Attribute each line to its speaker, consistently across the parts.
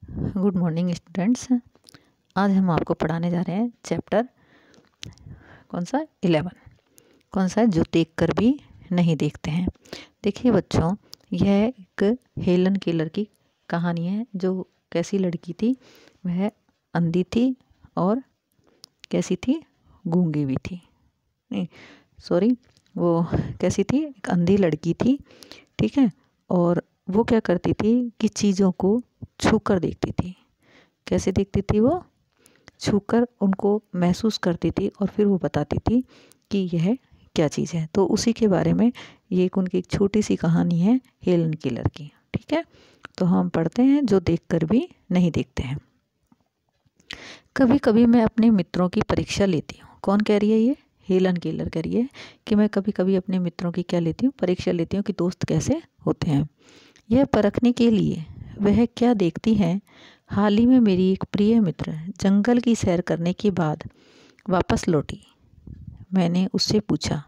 Speaker 1: Good morning students. आज हम आपको पढ़ाने जा रहे हैं चैप्टर कौन सा 11। कौन सा है? जो देख कर भी नहीं देखते हैं। देखिए बच्चों, यह एक हेलन केलर की कहानी है। जो कैसी लड़की थी, वह अंधी थी और कैसी थी, गूंगी भी थी। नहीं सॉरी, वो कैसी थी, एक अंधी लड़की थी, ठीक है। और वो क्या करती थी कि चीज़ों को छूकर देखती थी। कैसे देखती थी? वो छूकर उनको महसूस करती थी और फिर वो बताती थी कि यह क्या चीज़ है। तो उसी के बारे में ये एक उनकी एक छोटी सी कहानी है हेलन केलर की, ठीक है। तो हम पढ़ते हैं, जो देखकर भी नहीं देखते हैं। कभी कभी मैं अपने मित्रों की परीक्षा लेती हूँ। कौन कह रही है? ये हेलन केलर कह रही है कि मैं कभी कभी अपने मित्रों की क्या लेती हूँ, परीक्षा लेती हूँ कि दोस्त कैसे होते हैं। यह परखने के लिए वह क्या देखती हैं। हाल ही में मेरी एक प्रिय मित्र जंगल की सैर करने के बाद वापस लौटी। मैंने उससे पूछा,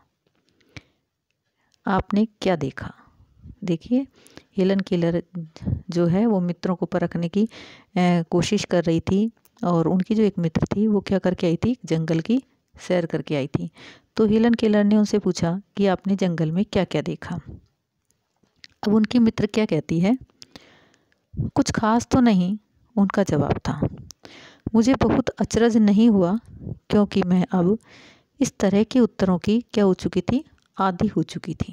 Speaker 1: आपने क्या देखा? देखिए, हेलन केलर जो है वो मित्रों को परखने की कोशिश कर रही थी। और उनकी जो एक मित्र थी वो क्या करके आई थी, जंगल की सैर करके आई थी। तो हेलन केलर ने उनसे पूछा कि आपने जंगल में क्या क्या देखा। अब उनकी मित्र क्या कहती है? कुछ खास तो नहीं, उनका जवाब था। मुझे बहुत अचरज नहीं हुआ, क्योंकि मैं अब इस तरह के उत्तरों की क्या हो चुकी थी, आदी हो चुकी थी।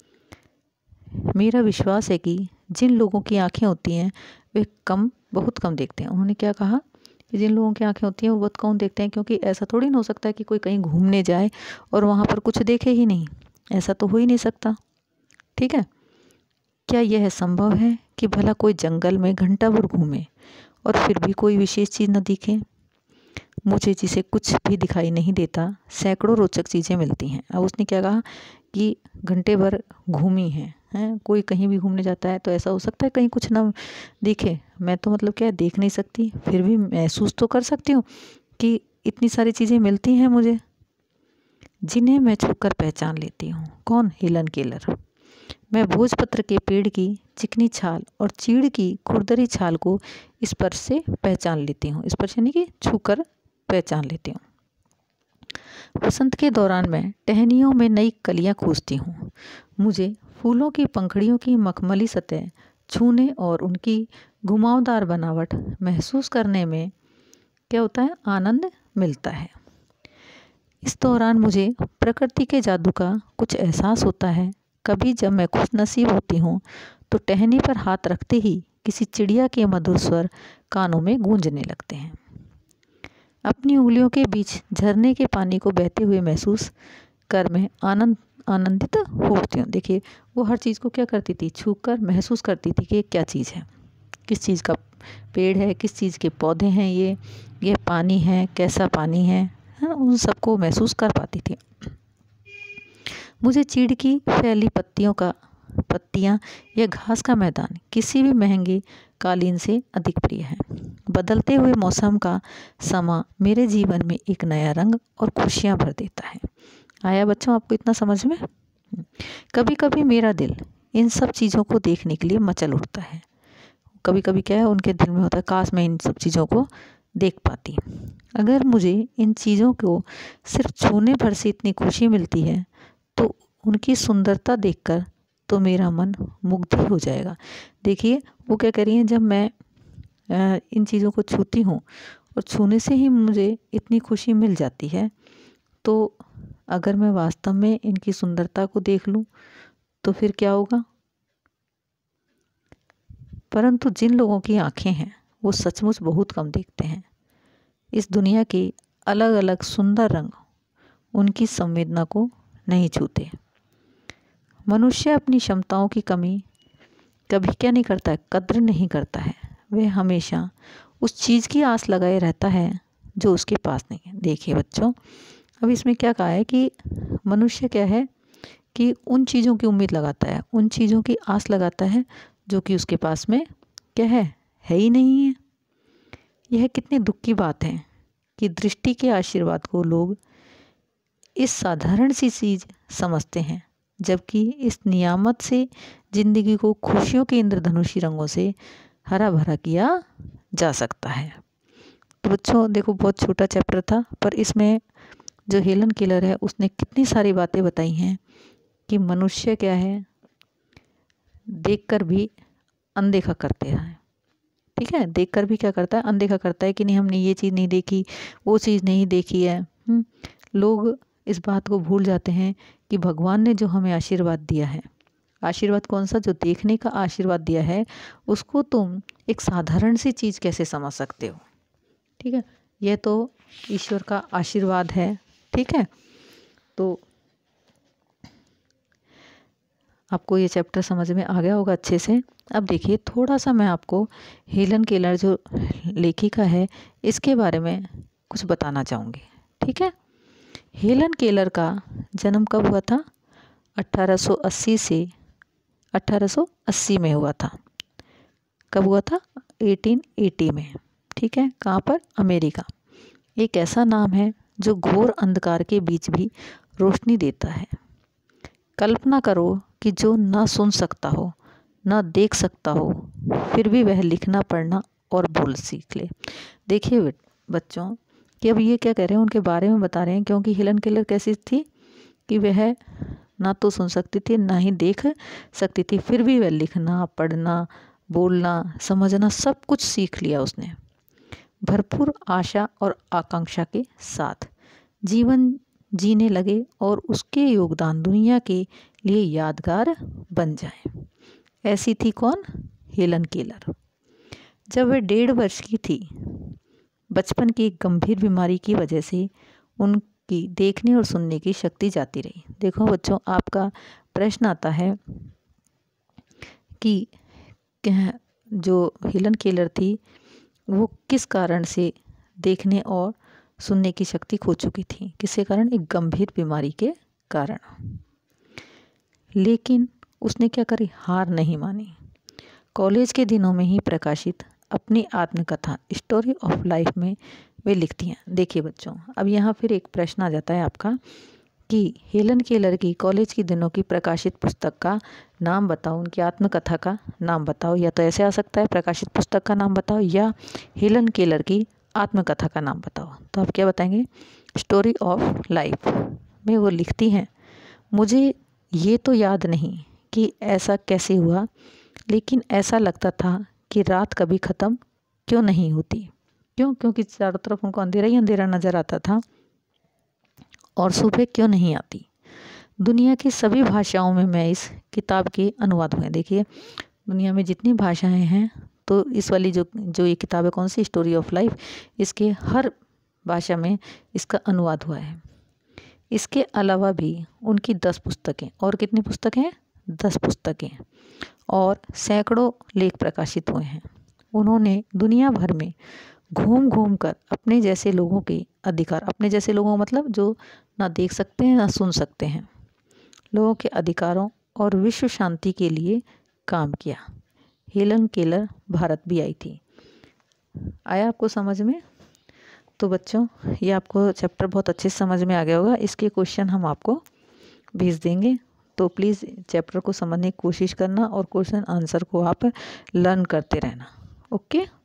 Speaker 1: मेरा विश्वास है कि जिन लोगों की आंखें होती हैं वे बहुत कम देखते हैं। उन्होंने क्या कहा कि जिन लोगों की आंखें होती हैं वो बहुत कम देखते हैं, क्योंकि ऐसा थोड़ी ना हो सकता है कि कोई कहीं घूमने जाए और वहाँ पर कुछ देखे ही नहीं। ऐसा तो हो ही नहीं सकता, ठीक है। क्या यह संभव है कि भला कोई जंगल में घंटा भर घूमे और फिर भी कोई विशेष चीज़ न दिखे? मुझे जिसे कुछ भी दिखाई नहीं देता, सैकड़ों रोचक चीज़ें मिलती हैं। अब उसने क्या कहा कि घंटे भर घूमी हैं। कोई कहीं भी घूमने जाता है तो ऐसा हो सकता है कहीं कुछ ना दिखे? मैं तो मतलब क्या देख नहीं सकती, फिर भी महसूस तो कर सकती हूँ कि इतनी सारी चीज़ें मिलती हैं मुझे, जिन्हें मैं छूकर पहचान लेती हूँ। कौन? Helen Keller. मैं भोजपत्र के पेड़ की चिकनी छाल और चीड़ की खुरदरी छाल को स्पर्श से पहचान लेती हूँ। स्पर्श यानी कि छूकर पहचान लेती हूँ। वसंत के दौरान मैं टहनियों में नई कलियाँ खोजती हूँ। मुझे फूलों की पंखड़ियों की मखमली सतह छूने और उनकी घुमावदार बनावट महसूस करने में क्या होता है, आनंद मिलता है। इस दौरान मुझे प्रकृति के जादू का कुछ एहसास होता है। कभी जब मैं खुशनसीब होती हूँ तो टहनी पर हाथ रखते ही किसी चिड़िया के मधुर स्वर कानों में गूंजने लगते हैं। अपनी उंगलियों के बीच झरने के पानी को बहते हुए महसूस कर मैं आनंदित होती हूँ। देखिए, वो हर चीज़ को क्या करती थी, छूकर महसूस करती थी कि ये क्या चीज़ है, किस चीज़ का पेड़ है, किस चीज़ के पौधे हैं, ये पानी है, कैसा पानी है, उन सबको महसूस कर पाती थी। मुझे चीड़ की फैली पत्तियाँ या घास का मैदान किसी भी महंगे कालीन से अधिक प्रिय है। बदलते हुए मौसम का समा मेरे जीवन में एक नया रंग और खुशियाँ भर देता है। आया बच्चों आपको इतना समझ में? कभी कभी मेरा दिल इन सब चीज़ों को देखने के लिए मचल उठता है। कभी कभी क्या है, उनके दिल में होता है, काश मैं इन सब चीज़ों को देख पाती। अगर मुझे इन चीज़ों को सिर्फ छूने भर से इतनी खुशी मिलती है तो उनकी सुंदरता देखकर तो मेरा मन मुग्ध हो जाएगा। देखिए, वो क्या कह रही हैं, जब मैं इन चीज़ों को छूती हूँ और छूने से ही मुझे इतनी खुशी मिल जाती है, तो अगर मैं वास्तव में इनकी सुंदरता को देख लूँ तो फिर क्या होगा। परंतु जिन लोगों की आँखें हैं वो सचमुच बहुत कम देखते हैं। इस दुनिया के अलग अलग सुंदर रंग उनकी संवेदना को नहीं छूते। मनुष्य अपनी क्षमताओं की कमी कभी क्या नहीं करता है, कद्र नहीं करता है। वह हमेशा उस चीज़ की आस लगाए रहता है जो उसके पास नहीं है। देखिए बच्चों, अब इसमें क्या कहा है कि मनुष्य क्या है कि उन चीज़ों की उम्मीद लगाता है, उन चीज़ों की आस लगाता है जो कि उसके पास में क्या है ही नहीं है। यह कितनी दुख की बात है कि दृष्टि के आशीर्वाद को लोग इस साधारण सी चीज़ समझते हैं, जबकि इस नियामत से जिंदगी को खुशियों के इंद्रधनुषी रंगों से हरा भरा किया जा सकता है। तो बच्चों देखो, बहुत छोटा चैप्टर था, पर इसमें जो हेलन केलर है उसने कितनी सारी बातें बताई हैं कि मनुष्य क्या है, देखकर भी अनदेखा करते हैं। ठीक है, देखकर भी क्या करता है, अनदेखा करता है कि नहीं हमने ये चीज़ नहीं देखी, वो चीज़ नहीं देखी है। लोग इस बात को भूल जाते हैं कि भगवान ने जो हमें आशीर्वाद दिया है, आशीर्वाद कौन सा, जो देखने का आशीर्वाद दिया है, उसको तुम एक साधारण सी चीज़ कैसे समझ सकते हो। ठीक है, यह तो ईश्वर का आशीर्वाद है। ठीक है, तो आपको ये चैप्टर समझ में आ गया होगा अच्छे से। अब देखिए, थोड़ा सा मैं आपको हेलन केलर जो लेखिका है इसके बारे में कुछ बताना चाहूँगी। ठीक है, हेलन केलर का जन्म कब हुआ था? 1880 से 1880 में हुआ था। कब हुआ था? 1880 में। ठीक है, कहाँ पर? अमेरिका। एक ऐसा नाम है जो घोर अंधकार के बीच भी रोशनी देता है। कल्पना करो कि जो ना सुन सकता हो, ना देख सकता हो, फिर भी वह लिखना पढ़ना और बोल सीख ले। देखिए बच्चों कि अब ये क्या कह रहे हैं, उनके बारे में बता रहे हैं, क्योंकि हेलन केलर कैसी थी कि वह ना तो सुन सकती थी ना ही देख सकती थी, फिर भी वह लिखना पढ़ना बोलना समझना सब कुछ सीख लिया उसने। भरपूर आशा और आकांक्षा के साथ जीवन जीने लगे और उसके योगदान दुनिया के लिए यादगार बन जाए। ऐसी थी कौन? Helen Keller. जब वह 1.5 वर्ष की थी, बचपन की एक गंभीर बीमारी की वजह से उनकी देखने और सुनने की शक्ति जाती रही। देखो बच्चों, आपका प्रश्न आता है कि जो हेलन केलर थी वो किस कारण से देखने और सुनने की शक्ति खो चुकी थी, किसके कारण? एक गंभीर बीमारी के कारण। लेकिन उसने क्या करी? हार नहीं मानी। कॉलेज के दिनों में ही प्रकाशित अपनी आत्मकथा स्टोरी ऑफ लाइफ में वे लिखती हैं। देखिए बच्चों, अब यहाँ फिर एक प्रश्न आ जाता है आपका कि हेलन केलर की कॉलेज के दिनों की प्रकाशित पुस्तक का नाम बताओ, उनकी आत्मकथा का नाम बताओ। या तो ऐसे आ सकता है, प्रकाशित पुस्तक का नाम बताओ, या हेलन केलर की आत्मकथा का नाम बताओ। तो आप क्या बताएंगे? स्टोरी ऑफ लाइफ में वो लिखती हैं, मुझे ये तो याद नहीं कि ऐसा कैसे हुआ, लेकिन ऐसा लगता था कि रात कभी ख़त्म क्यों नहीं होती। क्यों? क्योंकि चारों तरफ उनको अंधेरा ही अंधेरा नज़र आता था, और सुबह क्यों नहीं आती। दुनिया की सभी भाषाओं में मैं इस किताब के अनुवाद हुए। देखिए, दुनिया में जितनी भाषाएं हैं, तो इस वाली जो ये किताब है, कौन सी? स्टोरी ऑफ लाइफ, इसके हर भाषा में इसका अनुवाद हुआ है। इसके अलावा भी उनकी 10 पुस्तकें, और कितनी पुस्तकें? 10 पुस्तकें और सैकड़ों लेख प्रकाशित हुए हैं। उन्होंने दुनिया भर में घूम घूम कर अपने जैसे लोगों के अधिकार, अपने जैसे लोगों मतलब जो ना देख सकते हैं ना सुन सकते हैं, लोगों के अधिकारों और विश्व शांति के लिए काम किया। हेलन केलर भारत भी आई थी। आया आपको समझ में? तो बच्चों, ये आपको चैप्टर बहुत अच्छे से समझ में आ गया होगा। इसके क्वेश्चन हम आपको भेज देंगे, तो प्लीज़ चैप्टर को समझने की कोशिश करना और क्वेश्चन आंसर को आप लर्न करते रहना। ओके।